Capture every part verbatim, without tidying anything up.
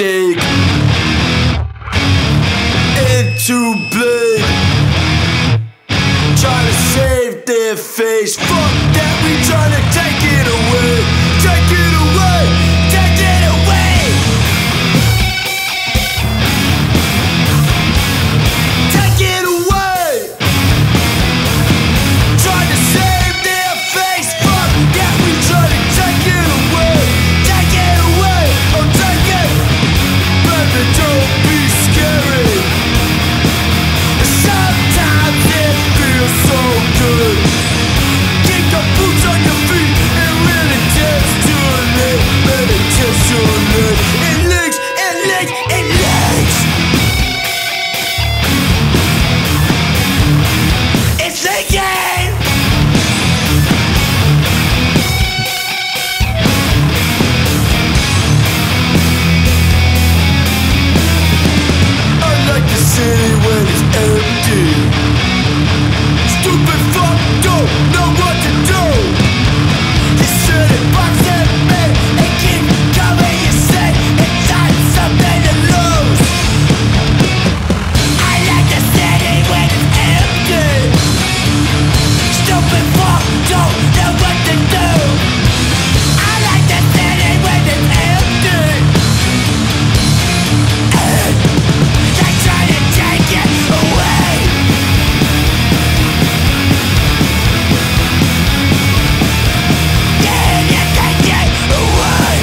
steak into blood, trying to save their face. Fuck that, we trying to take it away. Take it away, take it away. Take it away. Trying to save their face. Fuck that, we trying to take it away. Take it away, oh take it. Baby, don't be scary. Sometimes it feels so good. Keep the boots on your feet. It really takes too late. Baby, takes too late. It leaks, it leaks, it leaks. It's leaking. I like the city when it's empty. Stupid fuck don't know what to do. You said it box at me and keep coming. You say it's not something to lose. I like the city when it's empty. Stupid fuck don't know what to do. I like the city when it's empty. They try to take it away. Can you take it away?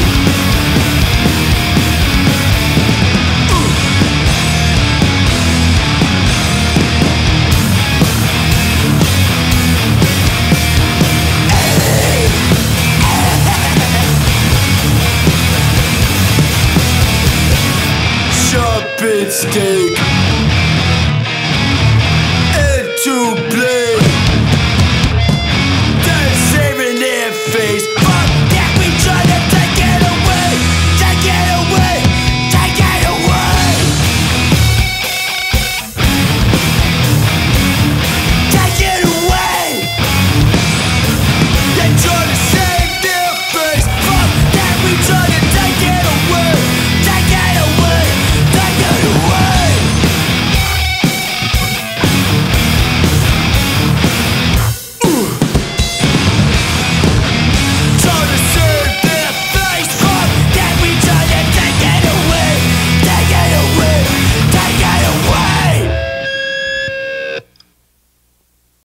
Sharpened steak into blade.